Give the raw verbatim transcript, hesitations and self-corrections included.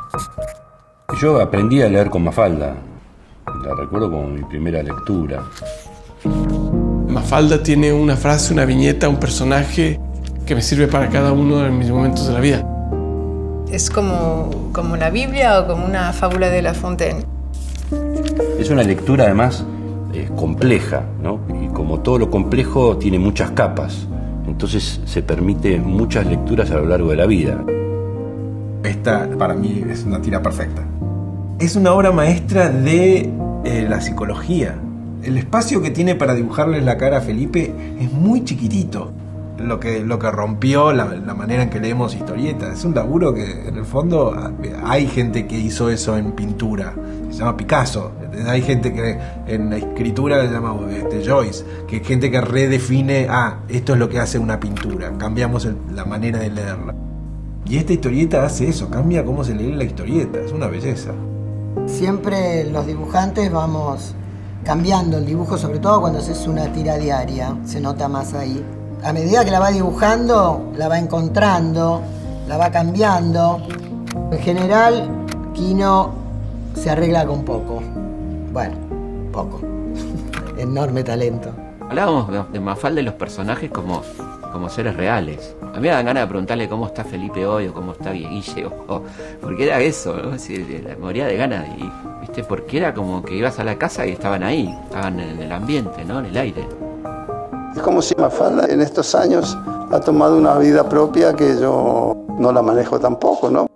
Yo aprendí a leer con Mafalda. La recuerdo como mi primera lectura. Mafalda tiene una frase, una viñeta, un personaje que me sirve para cada uno de mis momentos de la vida. Es como, como la Biblia o como una fábula de La Fontaine. Es una lectura además eh, compleja, ¿no? Y como todo lo complejo tiene muchas capas. Entonces se permite muchas lecturas a lo largo de la vida. Esta para mí es una tira perfecta. Es una obra maestra de eh, la psicología. El espacio que tiene para dibujarle la cara a Felipe es muy chiquitito. Lo que, lo que rompió la, la manera en que leemos historietas. Es un laburo que en el fondo hay gente que hizo eso en pintura. Se llama Picasso. Hay gente que en la escritura le llama este, Joyce. Que hay gente que redefine, ah, esto es lo que hace una pintura. Cambiamos el, la manera de leerla. Y esta historieta hace eso, cambia cómo se lee la historieta. Es una belleza. Siempre los dibujantes vamos cambiando el dibujo, sobre todo cuando haces una tira diaria, se nota más ahí. A medida que la va dibujando, la va encontrando, la va cambiando. En general, Quino se arregla con poco. Bueno, poco. Enorme talento. Hablábamos de Mafalda y los personajes como, como seres reales. A mí me dan ganas de preguntarle cómo está Felipe hoy o cómo está Guille, o, o, porque era eso, ¿no? Es decir, la moría de ganas, y, ¿viste? Porque era como que ibas a la casa y estaban ahí, estaban en el ambiente, ¿no? En el aire. Es como si Mafalda en estos años ha tomado una vida propia que yo no la manejo tampoco, ¿no?